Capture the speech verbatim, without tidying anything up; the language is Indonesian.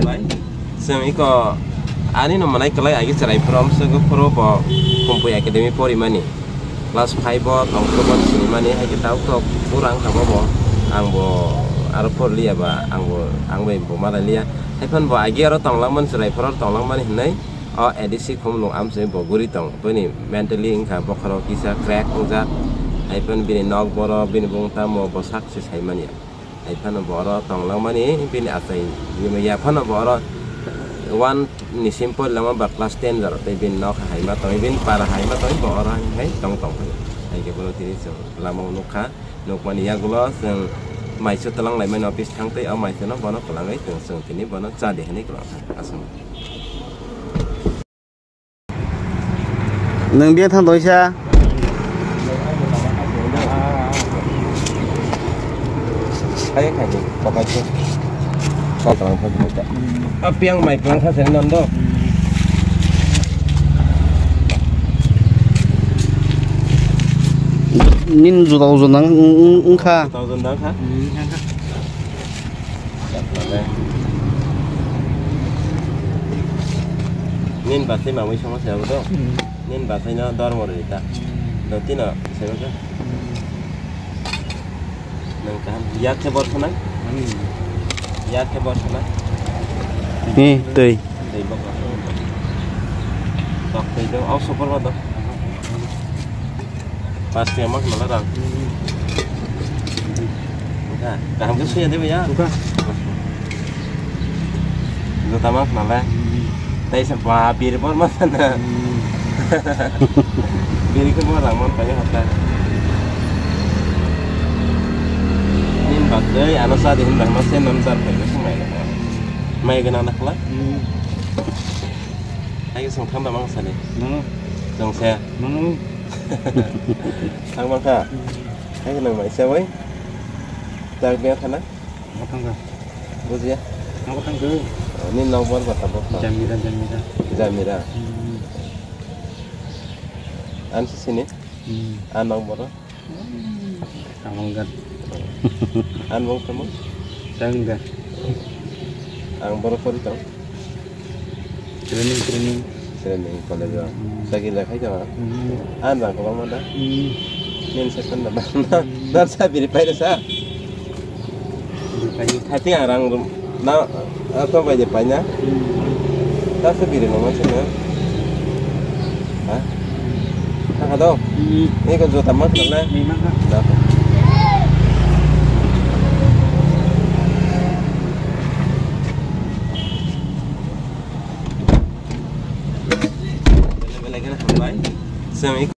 hambai sem iko ani no manai kelai agi cerai from sego pro bo kumpul academy pori mani kelas five bo tong pro sini mani hai kita tok kurang sama bo ang bo aro por lia ba ang bo ang bo mara lia hai pan bo agi aro tong lang man cerai pro tong lang mani hnai o edisi khum long am se bo guri tong bani mentally ingka bo kharo kisa crack ungja hai pan bini nok boro bini bungta mo bo success hai mani hai pan boro tong lang mani bini asai yima ya pan boro one ni simple lama ba class ten jar te bin nok hai ma tong bin para hai ma tong bo orang hai tong tong hai ke bolo tini so lama nukha nuk mani ya gulo seng mai su talang lai men office thang te au mai se no bono kalang ai tung seng tini bono cha de hani klo asam nang dia thang doi cha hai khai ni ba ba chu ko kalang pha chu a piang mai kalang pha sen non do nin zu tau zu nang ung kha tau zu nang kha nin ba sai ma wi sama sa do nin ba sai na dor mo ri ta do tin na sai ba nang kan ya ke bor sana ya ke bor sana ni tei tei ba tok tei do au super ba do pasti emak malah dong. Bukan, kamu tuh ya deh ya. buka Itu tamak malah. Tapi semua bir pun mana. Bir itu pun ramon banyak hotel. Ini bagai anu saat ini dah masih nonton film semua ya. Mai kena anak lah. Ayo sungkem bang sana. no Dong saya. no Thằng băng cả, hay là mày xe với, ta biết thằng á, có thằng rồi có gì á, nó có thằng cứ nên lâu vẫn bắt tập bóc, jam mira jam mira jam mira, ăn sini, ăn bông bò đó, ang gan ăn bông kamu, sang gan ăn bò phơi tao, training training training college đó, sakit lah hay chăng, ăn bang kamu mana, nên sẽ phân làm nó sẽ bị phải sao, hati orang na atau banyak banyak, tak sebiri nama sana, ah, tak ada, ini kan juta mak mana, memang kan dapat. Lagi nak sampai, semik.